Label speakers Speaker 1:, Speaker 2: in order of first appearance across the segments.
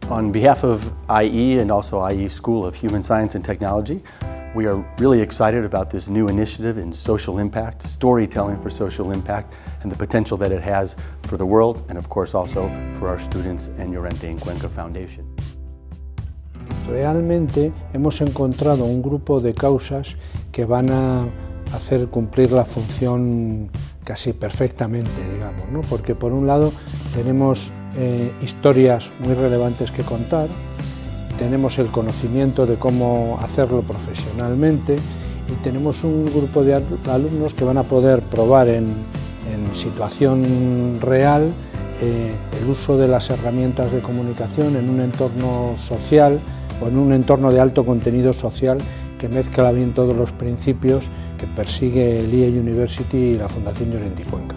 Speaker 1: On behalf of IE and also IE School of Human Science and Technology, we are really excited about this new initiative in social impact, storytelling for social impact, and the potential that it has for the world and of course also for our students and Llorente y Cuenca Foundation.
Speaker 2: Realmente hemos encontrado un grupo de causas que van a hacer cumplir la función casi perfectamente, digamos, ¿no? Porque por un lado tenemos historias muy relevantes que contar, tenemos el conocimiento de cómo hacerlo profesionalmente y tenemos un grupo de alumnos que van a poder probar en situación real el uso de las herramientas de comunicación en un entorno social o en un entorno de alto contenido social que mezcla bien todos los principios que persigue el IE University y la Fundación Llorente y Cuenca.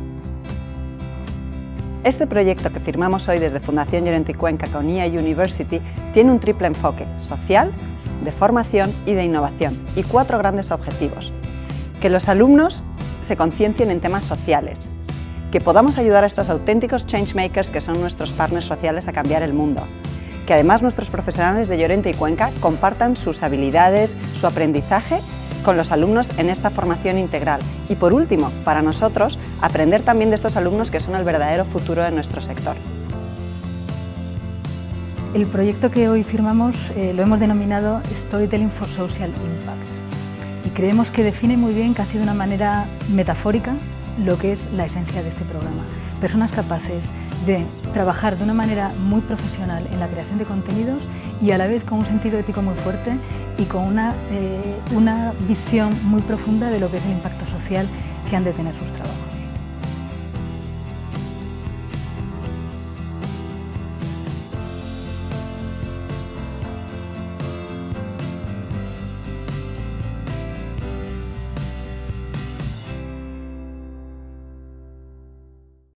Speaker 3: Este proyecto que firmamos hoy desde Fundación Llorente y Cuenca con IE University tiene un triple enfoque: social, de formación y de innovación, y 4 grandes objetivos. Que los alumnos se conciencien en temas sociales, que podamos ayudar a estos auténticos changemakers que son nuestros partners sociales a cambiar el mundo, que además nuestros profesionales de Llorente y Cuenca compartan sus habilidades, su aprendizaje con los alumnos en esta formación integral. Y por último, para nosotros, aprender también de estos alumnos que son el verdadero futuro de nuestro sector.
Speaker 4: El proyecto que hoy firmamos lo hemos denominado Storytelling for Social Impact y creemos que define muy bien, casi de una manera metafórica, lo que es la esencia de este programa. Personas capaces de trabajar de una manera muy profesional en la creación de contenidos y a la vez con un sentido ético muy fuerte y con una visión muy profunda de lo que es el impacto social que han de tener sus trabajos.